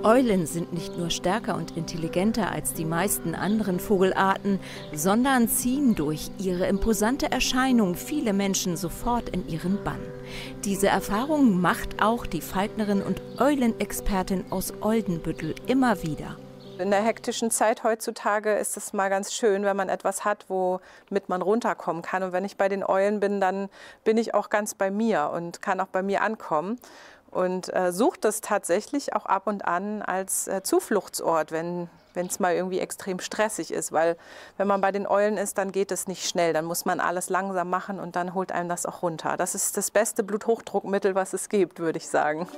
Eulen sind nicht nur stärker und intelligenter als die meisten anderen Vogelarten, sondern ziehen durch ihre imposante Erscheinung viele Menschen sofort in ihren Bann. Diese Erfahrung macht auch die Falknerin und Eulenexpertin aus Oldenbüttel immer wieder. In der hektischen Zeit heutzutage ist es mal ganz schön, wenn man etwas hat, womit man runterkommen kann. Und wenn ich bei den Eulen bin, dann bin ich auch ganz bei mir und kann auch bei mir ankommen. Und suche das tatsächlich auch ab und an als Zufluchtsort, wenn es mal irgendwie extrem stressig ist. Weil wenn man bei den Eulen ist, dann geht es nicht schnell. Dann muss man alles langsam machen und dann holt einem das auch runter. Das ist das beste Bluthochdruckmittel, was es gibt, würde ich sagen.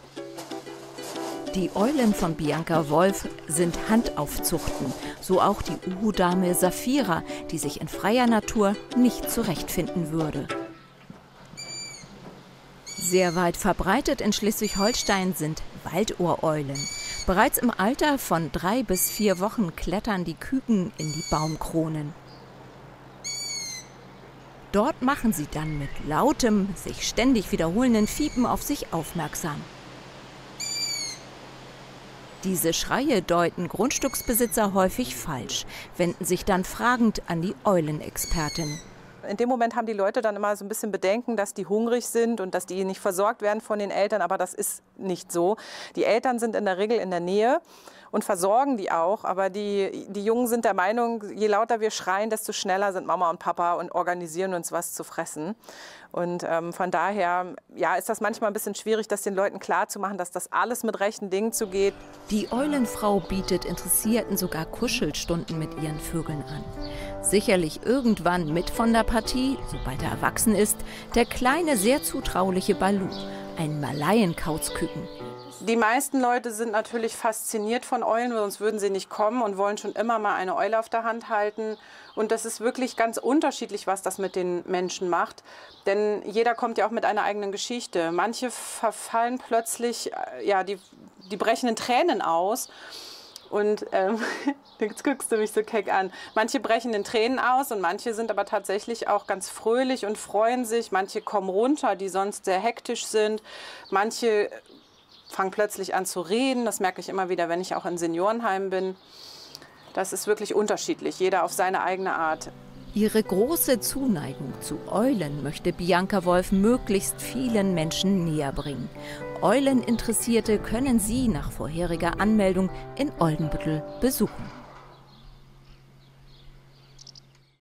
Die Eulen von Bianca Wolf sind Handaufzuchten, so auch die Uhu-Dame Saphira, die sich in freier Natur nicht zurechtfinden würde. Sehr weit verbreitet in Schleswig-Holstein sind Waldohreulen. Bereits im Alter von 3 bis 4 Wochen klettern die Küken in die Baumkronen. Dort machen sie dann mit lautem, sich ständig wiederholenden Fiepen auf sich aufmerksam. Diese Schreie deuten Grundstücksbesitzer häufig falsch, wenden sich dann fragend an die Eulenexpertin. In dem Moment haben die Leute dann immer so ein bisschen Bedenken, dass die hungrig sind und dass die nicht versorgt werden von den Eltern, aber das ist nicht so. Die Eltern sind in der Regel in der Nähe und versorgen die auch, aber die Jungen sind der Meinung, je lauter wir schreien, desto schneller sind Mama und Papa und organisieren uns was zu fressen. Und von daher ist das manchmal ein bisschen schwierig, das den Leuten klarzumachen, dass das alles mit rechten Dingen zugeht. Die Eulenfrau bietet Interessierten sogar Kuschelstunden mit ihren Vögeln an. Sicherlich irgendwann mit von der Partie, sobald er erwachsen ist, der kleine, sehr zutrauliche Balu, ein Malaien-Kauzküken. Die meisten Leute sind natürlich fasziniert von Eulen, sonst würden sie nicht kommen und wollen schon immer mal eine Eule auf der Hand halten. Und das ist wirklich ganz unterschiedlich, was das mit den Menschen macht. Denn jeder kommt ja auch mit einer eigenen Geschichte. Manche verfallen plötzlich, die brechen in Tränen aus. Und jetzt guckst du mich so keck an. Manche brechen in Tränen aus und manche sind aber tatsächlich auch ganz fröhlich und freuen sich. Manche kommen runter, die sonst sehr hektisch sind. Manche fangen plötzlich an zu reden. Das merke ich immer wieder, wenn ich auch in Seniorenheimen bin. Das ist wirklich unterschiedlich, jeder auf seine eigene Art. Ihre große Zuneigung zu Eulen möchte Bianca Wolf möglichst vielen Menschen näher bringen. Euleninteressierte können sie nach vorheriger Anmeldung in Oldenbüttel besuchen.